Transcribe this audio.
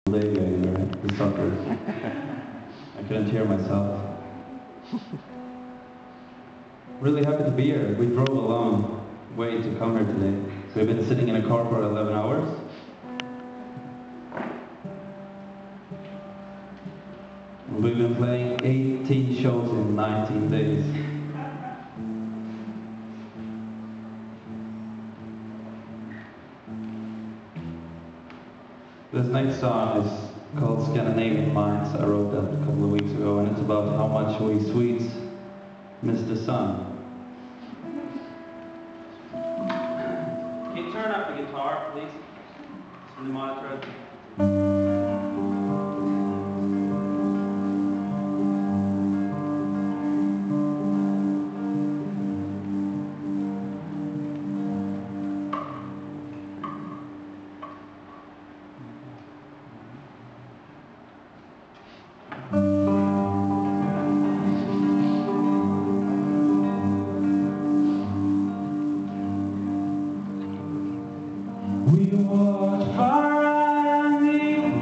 day later, the suckers. I couldn't hear myself. Really happy to be here. We drove a long way to come here today. So we've been sitting in a car for 11 hours. We've been playing 18 shows in 19 days. This next song is called Scandinavian Minds. I wrote that a couple of weeks ago, and it's about how much we Swedes miss the sun. Can you turn up the guitar, please? In the monitor. We walked far and deep